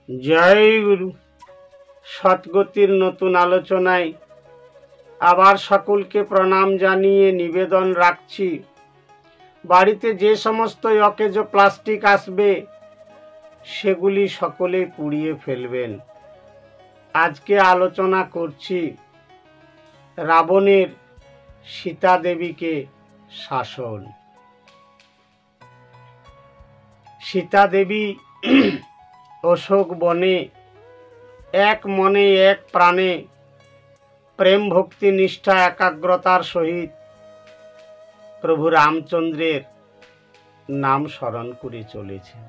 জয় গুরু। সৎগতির নতুন আলোচনায় আবার সকলকে প্রণাম জানিয়ে নিবেদন রাখছি, বাড়িতে যে সমস্ত অকেজো প্লাস্টিক আসবে সেগুলি সকলেই পুড়িয়ে ফেলবেন। আজকে আলোচনা করছি রাবণের সীতা দেবীকে শাসন। সীতা দেবী অশোক বনে এক মনে এক প্রাণে প্রেম ভক্তি নিষ্ঠা একাগ্রতার সহিত প্রভু রামচন্দ্রের নাম স্মরণ করে চলেছেন।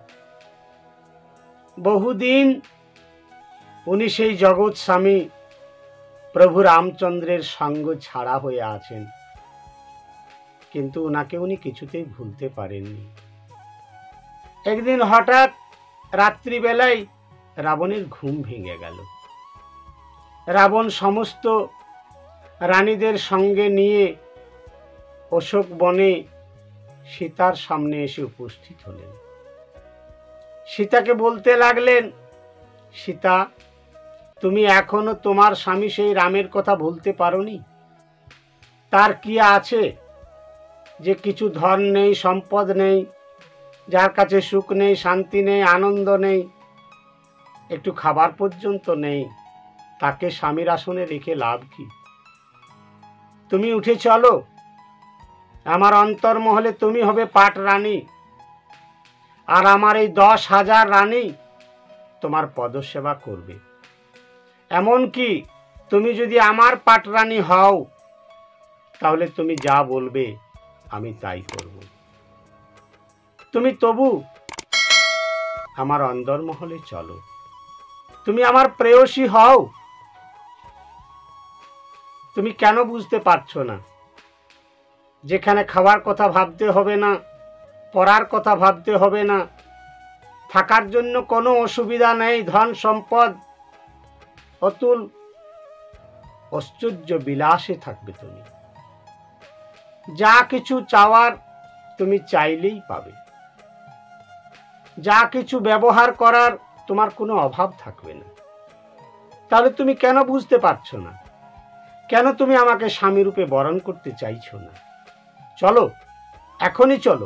বহুদিন উনি সেই জগৎ স্বামী প্রভু রামচন্দ্রের সঙ্গ ছাড়া হয়ে আছেন, কিন্তু ওনাকে উনি কিছুতেই ভুলতে পারেননি। একদিন হঠাৎ রাত্রিবেলায় রাবণের ঘুম ভেঙে গেল। রাবণ সমস্ত রানীদের সঙ্গে নিয়ে অশোক বনে সীতার সামনে এসে উপস্থিত হলেন। সীতাকে বলতে লাগলেন, সীতা, তুমি এখনো তোমার স্বামী সেই রামের কথা ভুলতে পারোনি? তার কি আছে যে কিছু ধন নেই, সম্পদ নেই, যার কাছে সুখ নেই, শান্তি নেই, আনন্দ নেই, একটু খাবার পর্যন্ত নেই, তাকে স্বামীর আসনে রেখে লাভ কি? তুমি উঠে চলো, আমার অন্তর্মহলে তুমি হবে পাট রানী, আর আমার এই 10,000 রানী তোমার পদসেবা করবে। এমনকি তুমি যদি আমার পাট রানী হও, তাহলে তুমি যা বলবে আমি তাই করব। তুমি তবু আমার অন্দরমহলে চলো, তুমি আমার প্রেয়সী হও। তুমি কেন বুঝতে পারছো না? যেখানে খাওয়ার কথা ভাবতে হবে না, পড়ার কথা ভাবতে হবে না, থাকার জন্য কোনো অসুবিধা নেই, ধন সম্পদ অতুল ঐশ্বর্য বিলাসে থাকবে, তুমি যা কিছু চাওয়ার তুমি চাইলেই পাবে, যা কিছু ব্যবহার করার তোমার কোনো অভাব থাকবে না। তাহলে তুমি কেন বুঝতে পারছো না? কেন তুমি আমাকে স্বামী রূপে বরণ করতে চাইছো না? চলো, এখনই চলো।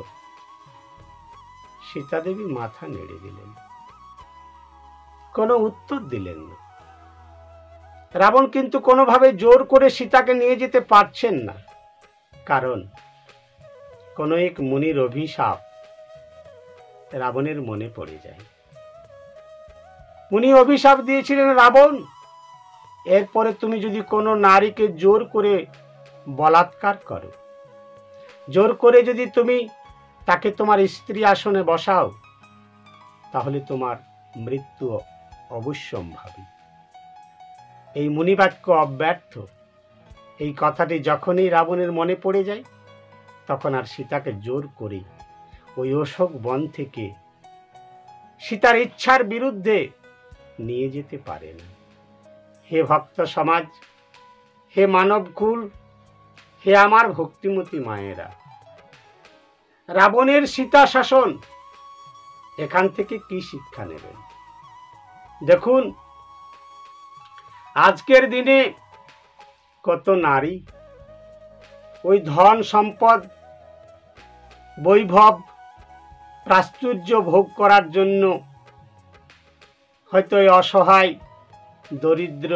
সীতা দেবী মাথা নেড়ে দিলেন, কোনো উত্তর দিলেন না। রাবণ কিন্তু কোনোভাবে জোর করে সীতাকে নিয়ে যেতে পারছেন না, কারণ কোন এক মুনির অভিশাপ রাবণের মনে পড়ে যায়। মুনি অভিশাপ দিয়েছিলেন, রাবণ, এরপরে তুমি যদি কোনো নারীকে জোর করে বলাৎকার করো, জোর করে যদি তুমি তাকে তোমার স্ত্রী আসনে বসাও, তাহলে তোমার মৃত্যু অবশ্যম্ভাবী। এই মুনিবাক্য অব্যর্থ। এই কথাটি যখনই রাবণের মনে পড়ে যায়, তখন আর সীতাকে জোর করে ওই অশোক বন থেকে সীতার ইচ্ছার বিরুদ্ধে নিয়ে যেতে পারে না। হে ভক্ত সমাজ, হে মানবকুল, হে আমার ভক্তিমতী মায়েরা, রাবণের সীতা শাসন, এখান থেকে কি শিক্ষা নেবেন? দেখুন, আজকের দিনে কত নারী ওই ধন সম্পদ বৈভব প্রাচুর্য ভোগ করার জন্য হয়তো এই অসহায় দরিদ্র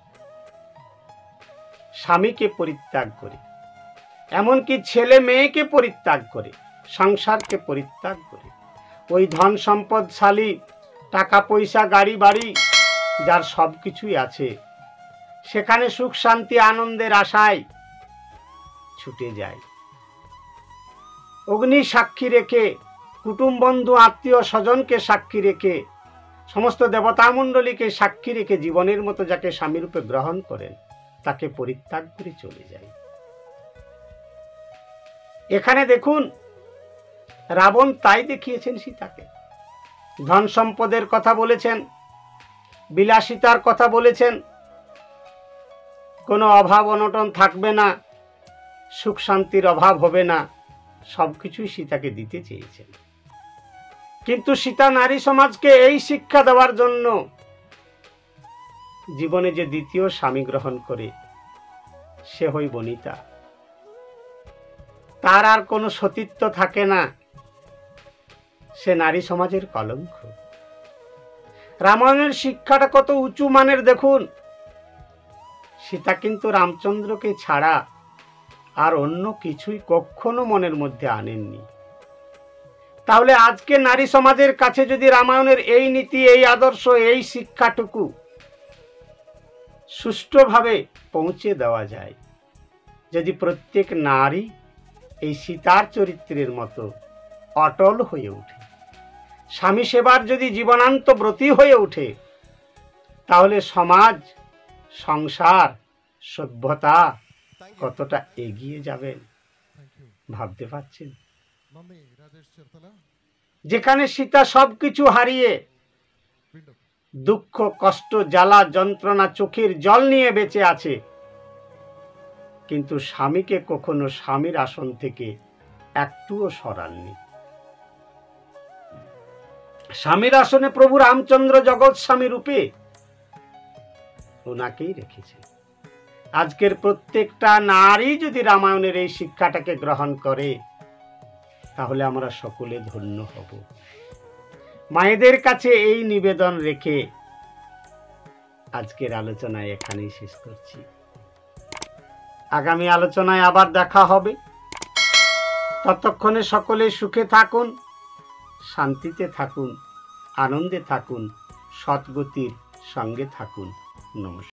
স্বামীকে পরিত্যাগ করে, এমনকি ছেলে মেয়েকে পরিত্যাগ করে, সংসারকে পরিত্যাগ করে, ওই ধন সম্পদশালী টাকা পয়সা গাড়ি বাড়ি যার সব কিছুই আছে, সেখানে সুখ শান্তি আনন্দের আশায় ছুটে যায়। অগ্নি সাক্ষী রেখে, কুটুম বন্ধু আত্মীয় স্বজনকে সাক্ষী রেখে, সমস্ত দেবতামণ্ডলীকে সাক্ষী রেখে জীবনের মতো যাকে স্বামীরূপে গ্রহণ করেন, তাকে পরিত্যাগ করে চলে যায়। এখানে দেখুন, রাবণ তাই দেখিয়েছেন সীতাকে। ধন সম্পদের কথা বলেছেন, বিলাসিতার কথা বলেছেন, কোনো অভাব অনটন থাকবে না, সুখ শান্তির অভাব হবে না, সবকিছুই সীতাকে দিতে চেয়েছেন। কিন্তু সীতা নারী সমাজকে এই শিক্ষা দেওয়ার জন্য জীবনে যে দ্বিতীয় স্বামী গ্রহণ করে সে হই বনিতা, তার আর কোনো সতীত্ব থাকে না, সে নারী সমাজের কলঙ্ক। রামায়ণের শিক্ষাটা কত উঁচু মানের দেখুন। সীতা কিন্তু রামচন্দ্রকে ছাড়া আর অন্য কিছুই কখনো মনের মধ্যে আনেননি। তাহলে আজকে নারী সমাজের কাছে যদি রামায়ণের এই নীতি, এই আদর্শ, এই শিক্ষাটুকু সুষ্ঠুভাবে পৌঁছে দেওয়া যায়, যদি প্রত্যেক নারী এই সীতার চরিত্রের মতো অটল হয়ে ওঠে, স্বামী সেবার যদি জীবনান্ত ব্রতী হয়ে ওঠে, তাহলে সমাজ, সংসার, সভ্যতা কতটা এগিয়ে যাবেন ভাবতে পারছেন? যেখানে সীতা সবকিছু হারিয়ে দুঃখ, কষ্ট, জ্বালা, যন্ত্রণা, চোখের জল নিয়ে বেঁচে আছে, কিন্তু স্বামীকে কখনো স্বামীর আসন থেকে একটুও সরাননি। স্বামীর আসনে প্রভু রামচন্দ্র জগৎ স্বামী রূপে ওনাকেই রেখেছেন। আজকের প্রত্যেকটা নারী যদি রামায়ণের এই শিক্ষাটাকে গ্রহণ করে, তাহলে আমরা সকলে ধন্য হব। মায়েদের কাছে এই নিবেদন রেখে আজকের আলোচনা এখানেই শেষ করছি। আগামী আলোচনায় আবার দেখা হবে। ততক্ষণে সকলে সুখে থাকুন, শান্তিতে থাকুন, আনন্দে থাকুন, সৎগতির সঙ্গে থাকুন। নমস্কার।